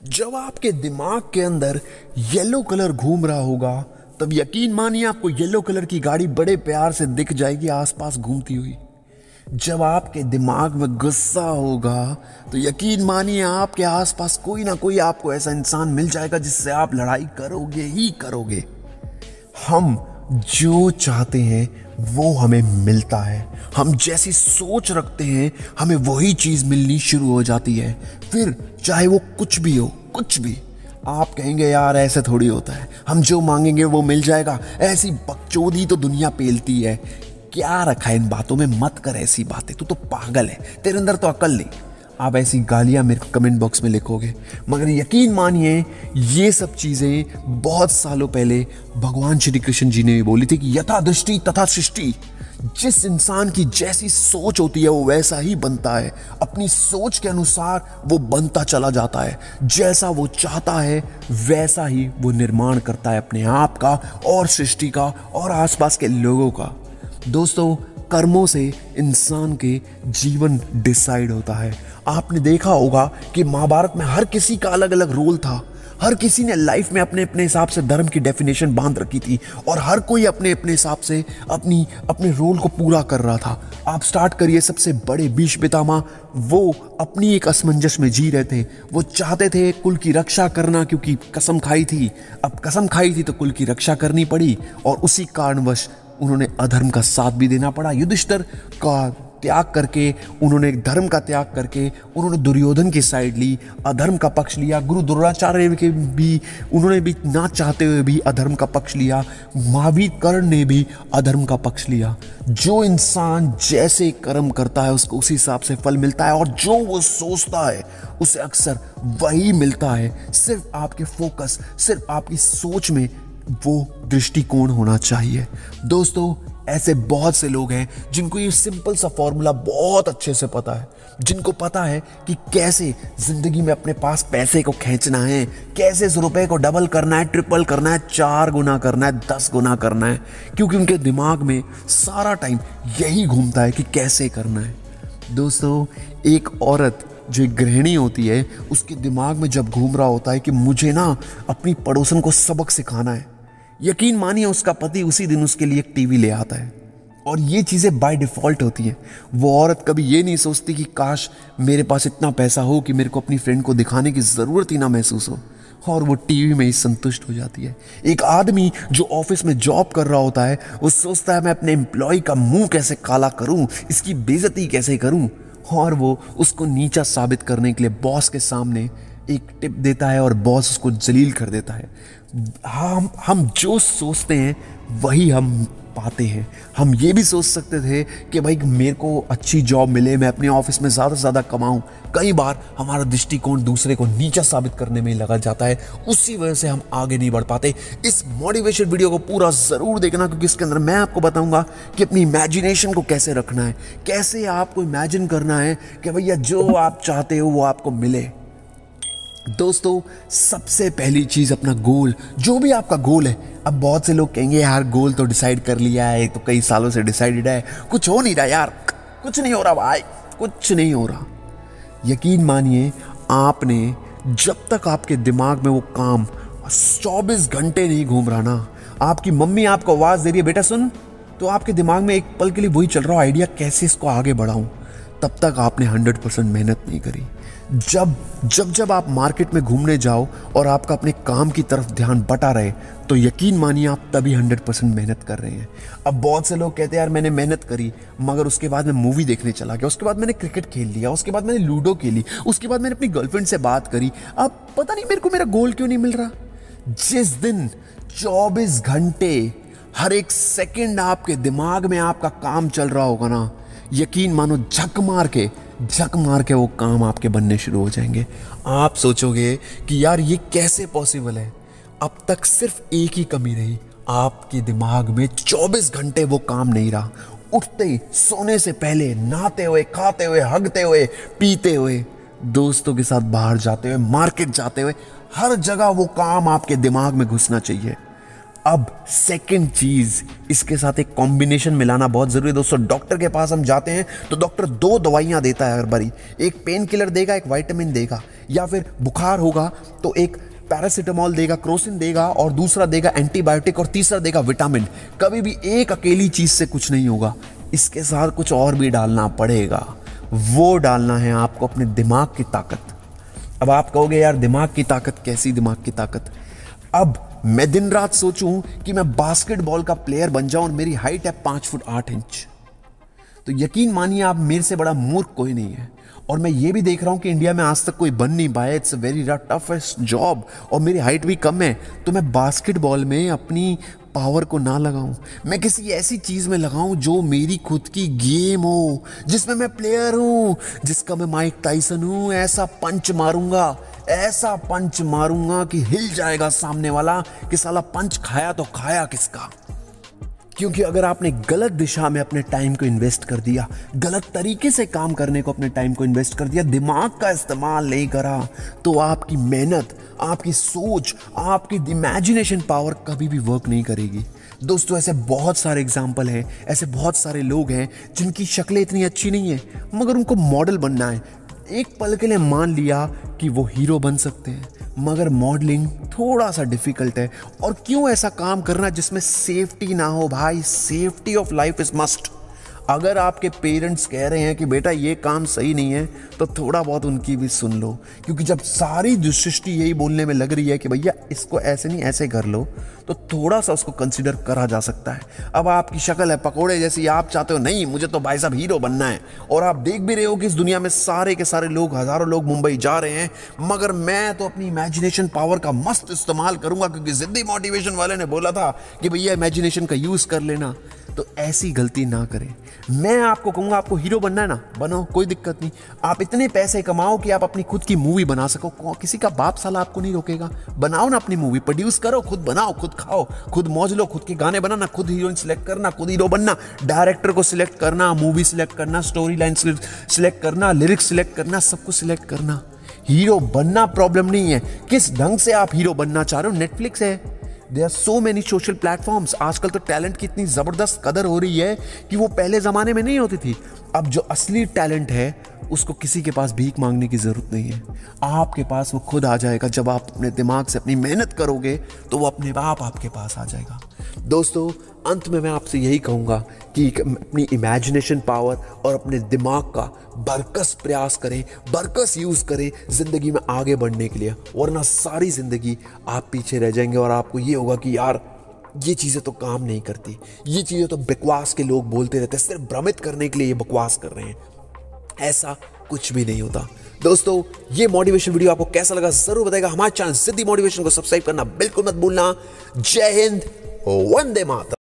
जब आपके दिमाग के अंदर येलो कलर घूम रहा होगा तब यकीन मानिए आपको येलो कलर की गाड़ी बड़े प्यार से दिख जाएगी आसपास घूमती हुई। जब आपके दिमाग में गुस्सा होगा तो यकीन मानिए आपके आसपास कोई ना कोई आपको ऐसा इंसान मिल जाएगा जिससे आप लड़ाई करोगे ही करोगे। हम जो चाहते हैं वो हमें मिलता है, हम जैसी सोच रखते हैं हमें वही चीज मिलनी शुरू हो जाती है। फिर चाहे वो कुछ भी हो, कुछ भी। आप कहेंगे यार ऐसे थोड़ी होता है, हम जो मांगेंगे वो मिल जाएगा, ऐसी बकचोदी तो दुनिया पेलती है। क्या रखा है इन बातों में, मत कर ऐसी बातें, तू तो पागल है, तेरे अंदर तो अकल नहीं। आप ऐसी गालियां मेरे को कमेंट बॉक्स में लिखोगे, मगर यकीन मानिए ये सब चीजें बहुत सालों पहले भगवान श्री कृष्ण जी ने भी बोली थी कि यथा दृष्टि तथा सृष्टि। जिस इंसान की जैसी सोच होती है वो वैसा ही बनता है, अपनी सोच के अनुसार वो बनता चला जाता है। जैसा वो चाहता है वैसा ही वो निर्माण करता है अपने आप का और सृष्टि का और आसपास के लोगों का। दोस्तों, कर्मों से इंसान के जीवन डिसाइड होता है। आपने देखा होगा कि महाभारत में हर किसी का अलग अलग रोल था, हर किसी ने लाइफ में अपने अपने हिसाब से धर्म की डेफिनेशन बांध रखी थी और हर कोई अपने अपने हिसाब से अपने रोल को पूरा कर रहा था। आप स्टार्ट करिए सबसे बड़े भीष्म पितामह, वो अपनी एक असमंजस में जी रहे थे। वो चाहते थे कुल की रक्षा करना क्योंकि कसम खाई थी, अब कसम खाई थी तो कुल की रक्षा करनी पड़ी और उसी कारणवश उन्होंने अधर्म का साथ भी देना पड़ा। युधिष्ठिर का त्याग करके, उन्होंने धर्म का त्याग करके उन्होंने दुर्योधन की साइड ली, अधर्म का पक्ष लिया। गुरु द्रोणाचार्य के भी उन्होंने भी ना चाहते हुए भी अधर्म का पक्ष लिया। महावीर कर्ण ने भी अधर्म का पक्ष लिया। जो इंसान जैसे कर्म करता है उसको उसी हिसाब से फल मिलता है और जो वो सोचता है उसे अक्सर वही मिलता है। सिर्फ आपके फोकस, सिर्फ आपकी सोच में वो दृष्टिकोण होना चाहिए। दोस्तों, ऐसे बहुत से लोग हैं जिनको ये सिंपल सा फॉर्मूला बहुत अच्छे से पता है, जिनको पता है कि कैसे जिंदगी में अपने पास पैसे को खींचना है, कैसे इस रुपए को डबल करना है, ट्रिपल करना है, 4 गुना करना है, 10 गुना करना है, क्योंकि उनके दिमाग में सारा टाइम यही घूमता है कि कैसे करना है। दोस्तों, एक औरत जो एक गृहिणी होती है उसके दिमाग में जब घूम रहा होता है कि मुझे ना अपनी पड़ोसन को सबक सिखाना है, यकीन मानिए उसका पति उसी दिन उसके लिए एक टीवी ले आता है। और ये चीज़ें बाय डिफ़ॉल्ट होती हैं। वो औरत कभी ये नहीं सोचती कि काश मेरे पास इतना पैसा हो कि मेरे को अपनी फ्रेंड को दिखाने की ज़रूरत ही ना महसूस हो, और वो टीवी में ही संतुष्ट हो जाती है। एक आदमी जो ऑफिस में जॉब कर रहा होता है वो सोचता है मैं अपने एम्प्लॉय का मुंह कैसे काला करूं, इसकी बेइज्जती कैसे करूं, और वो उसको नीचा साबित करने के लिए बॉस के सामने एक टिप देता है और बॉस उसको जलील कर देता है। हम जो सोचते हैं वही हम पाते हैं। हम ये भी सोच सकते थे कि भाई मेरे को अच्छी जॉब मिले, मैं अपने ऑफिस में ज़्यादा से ज़्यादा कमाऊं। कई बार हमारा दृष्टिकोण दूसरे को नीचा साबित करने में लगा जाता है, उसी वजह से हम आगे नहीं बढ़ पाते। इस मोटिवेशन वीडियो को पूरा ज़रूर देखना, क्योंकि इसके अंदर मैं आपको बताऊंगा कि अपनी इमेजिनेशन को कैसे रखना है, कैसे आपको इमेजिन करना है कि भैया जो आप चाहते हो वो आपको मिले। दोस्तों, सबसे पहली चीज अपना गोल, जो भी आपका गोल है। अब बहुत से लोग कहेंगे यार गोल तो डिसाइड कर लिया है, तो कई सालों से डिसाइडेड है, कुछ हो नहीं रहा यार, कुछ नहीं हो रहा भाई, कुछ नहीं हो रहा। यकीन मानिए आपने जब तक आपके दिमाग में वो काम 24 घंटे नहीं घूम रहा ना, आपकी मम्मी आपको आवाज दे रही है बेटा सुन, तो आपके दिमाग में एक पल के लिए वही चल रहा हो आइडिया कैसे इसको आगे बढ़ाऊं, तब तक आपने 100% मेहनत नहीं करी। जब आप मार्केट में घूमने जाओ और आपका अपने काम की तरफ ध्यान बटा रहे तो यकीन मानिए आप तभी 100% मेहनत कर रहे हैं। अब बहुत से लोग कहते हैं यार मैंने मेहनत करी मगर उसके बाद मैं मूवी देखने चला गया, उसके बाद मैंने क्रिकेट खेल लिया, उसके बाद मैंने लूडो खेली, उसके बाद मैंने अपनी गर्लफ्रेंड से बात करी, अब पता नहीं मेरे को मेरा गोल क्यों नहीं मिल रहा। जिस दिन 24 घंटे हर एक सेकंड आपके दिमाग में आपका काम चल रहा होगा ना, यकीन मानो झक मार के वो काम आपके बनने शुरू हो जाएंगे। आप सोचोगे कि यार ये कैसे पॉसिबल है। अब तक सिर्फ एक ही कमी रही, आपके दिमाग में 24 घंटे वो काम नहीं रहा। उठते सोने से पहले, नहाते हुए, खाते हुए, हगते हुए, पीते हुए, दोस्तों के साथ बाहर जाते हुए, मार्केट जाते हुए, हर जगह वो काम आपके दिमाग में घुसना चाहिए। अब सेकंड चीज, इसके साथ एक कॉम्बिनेशन मिलाना बहुत जरूरी है दोस्तों। डॉक्टर के पास हम जाते हैं तो डॉक्टर 2 दवाइयां देता है हर बारी, एक पेन किलर देगा, एक विटामिन देगा, या फिर बुखार होगा तो एक पैरासिटामोल देगा, क्रोसिन देगा, और दूसरा देगा एंटीबायोटिक, और तीसरा देगा विटामिन। कभी भी एक अकेली चीज से कुछ नहीं होगा, इसके साथ कुछ और भी डालना पड़ेगा। वो डालना है आपको अपने दिमाग की ताकत। अब आप कहोगे यार दिमाग की ताकत, कैसी दिमाग की ताकत? अब मैं दिन रात सोचूं कि मैं बास्केटबॉल का प्लेयर बन जाऊं और मेरी हाइट है 5 फुट 8 इंच, तो यकीन मानिए आप मेरे से बड़ा मूर्ख कोई नहीं है। और मैं ये भी देख रहा हूं कि इंडिया में आज तक कोई बन नहीं पाया, it's a very toughest job, और मेरी हाइट भी कम है। तो मैं बास्केटबॉल में अपनी पावर को ना लगाऊं, मैं किसी ऐसी चीज में लगाऊं जो मेरी खुद की गेम हो, जिसमें मैं प्लेयर हूं, जिसका मैं माइक टाइसन हूं। ऐसा पंच मारूंगा, ऐसा पंच मारूंगा कि हिल जाएगा सामने वाला कि साला पंच खाया तो खाया किसका। क्योंकि अगर आपने गलत दिशा में अपने टाइम को इन्वेस्ट कर दिया, गलत तरीके से काम करने को अपने टाइम को इन्वेस्ट कर दिया, दिमाग का इस्तेमाल नहीं करा, तो आपकी मेहनत, आपकी सोच, आपकी इमेजिनेशन पावर कभी भी वर्क नहीं करेगी। दोस्तों ऐसे बहुत सारे एग्जाम्पल हैं, ऐसे बहुत सारे लोग हैं जिनकी शक्लें इतनी अच्छी नहीं है मगर उनको मॉडल बनना है। एक पल के लिए मान लिया कि वो हीरो बन सकते हैं, मगर मॉडलिंग थोड़ा सा डिफिकल्ट है। और क्यों ऐसा काम करना जिसमें सेफ्टी ना हो भाई? Safety of life is must. अगर आपके पेरेंट्स कह रहे हैं कि बेटा ये काम सही नहीं है, तो थोड़ा बहुत उनकी भी सुन लो, क्योंकि जब सारी सृष्टि यही बोलने में लग रही है कि भैया इसको ऐसे नहीं ऐसे कर लो, तो थोड़ा सा उसको कंसिडर करा जा सकता है। अब आपकी शक्ल है पकोड़े जैसी, आप चाहते हो नहीं मुझे तो भाई साहब हीरो बनना है, और आप देख भी रहे हो कि इस दुनिया में सारे के सारे लोग, हजारों लोग मुंबई जा रहे हैं, मगर मैं तो अपनी इमेजिनेशन पावर का मस्त इस्तेमाल करूंगा, क्योंकि जिद्दी मोटिवेशन वाले ने बोला था कि भैया इमेजिनेशन का यूज कर लेना। तो ऐसी गलती ना करें। मैं आपको कहूंगा आपको हीरो बनना है ना, बनो, कोई दिक्कत नहीं। आप इतने पैसे कमाओ कि आप अपनी खुद की मूवी बना सको, किसी का बाप साला आपको नहीं रोकेगा। बनाओ ना अपनी मूवी, प्रोड्यूस करो, खुद बनाओ, खुद खाओ, खुद मौज लो, खुद के गाने बनाना, खुद हीरोइन सिलेक्ट करना, खुद हीरो बनना, डायरेक्टर को सिलेक्ट करना, मूवी सिलेक्ट करना, स्टोरी लाइन सिलेक्ट करना, लिरिक्स सिलेक्ट करना, सब कुछ सिलेक्ट करना। हीरो बनना प्रॉब्लम नहीं है, किस ढंग से आप हीरो बनना चाह रहे हो। नेटफ्लिक्स है, there are so many social platforms. आजकल तो टैलेंट की इतनी जबरदस्त कदर हो रही है कि वो पहले जमाने में नहीं होती थी। अब जो असली टैलेंट है उसको किसी के पास भीख मांगने की जरूरत नहीं है, आपके पास वो खुद आ जाएगा। जब आप अपने दिमाग से अपनी मेहनत करोगे तो वो अपने आप आपके पास आ जाएगा। दोस्तों अंत में मैं आपसे यही कहूंगा कि अपनी इमेजिनेशन पावर और अपने दिमाग का बरकस प्रयास करें, बरकस यूज करें जिंदगी में आगे बढ़ने के लिए, वरना सारी जिंदगी आप पीछे रह जाएंगे और आपको ये होगा कि यार ये चीजें तो काम नहीं करती, ये चीजें तो बकवास के लोग बोलते रहते हैं, सिर्फ भ्रमित करने के लिए ये बकवास कर रहे हैं। ऐसा कुछ भी नहीं होता। दोस्तों ये मोटिवेशन वीडियो आपको कैसा लगा जरूर बताएगा। हमारे चैनल जिद्दी मोटिवेशन को सब्सक्राइब करना बिल्कुल मत भूलना। जय हिंद, वंदे मातरम।